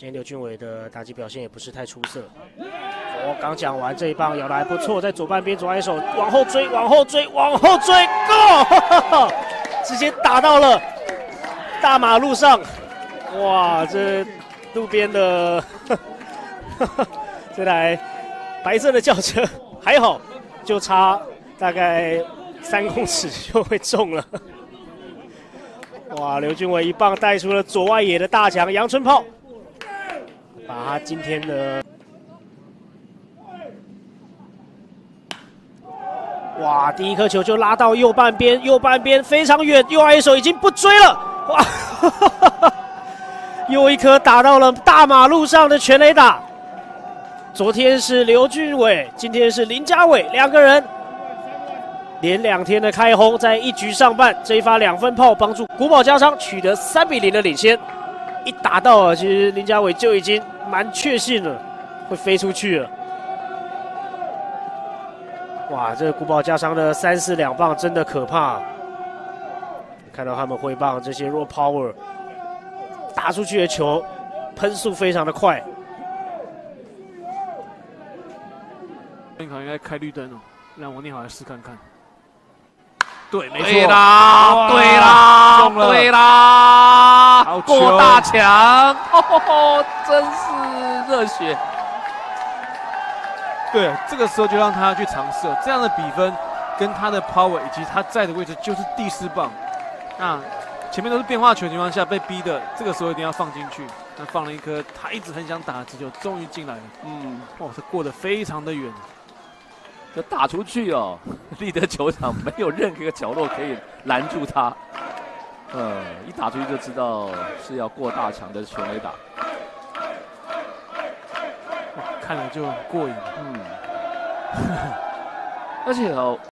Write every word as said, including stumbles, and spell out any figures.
今天刘俊伟的打击表现也不是太出色。我刚讲完这一棒咬得还不错，在左半边左外手往后追，往后追，往后追 ，Go！ 直接打到了大马路上。哇，这路边的这台白色的轿车还好，就差大概三公尺就会中了。哇，刘俊伟一棒带出了左外野的大墙阳春炮，把他今天的哇第一颗球就拉到右半边，右半边非常远，右外野手已经不追了，哇，又一颗打到了大马路上的全垒打。昨天是刘俊伟，今天是林家伟，两个人连两天的开轰，在一局上半这一发两分炮，帮助古堡家商取得三比零的领先。一打到啊，其实林家伟就已经蛮确信了，会飞出去了。哇，这个古堡家商的三四两棒真的可怕。看到他们挥棒这些 raw power 打出去的球，喷速非常的快。 应该开绿灯哦，让王念豪来试看看。对，没错， 对啦，对啦，对啦，过大墙，哦，真是热血。 对，这个时候就让他去尝试，这样的比分跟他的 power 以及他在的位置就是第四棒。那前面都是变化球的情况下被逼的，这个时候一定要放进去。那放了一颗他一直很想打的直球，终于进来了。嗯，哇，这过得非常的远。 这打出去哦，立德球场没有任何一个角落可以拦住他。呃，一打出去就知道是要过大墙的全垒打。 看了就过瘾。 嗯，而且哦。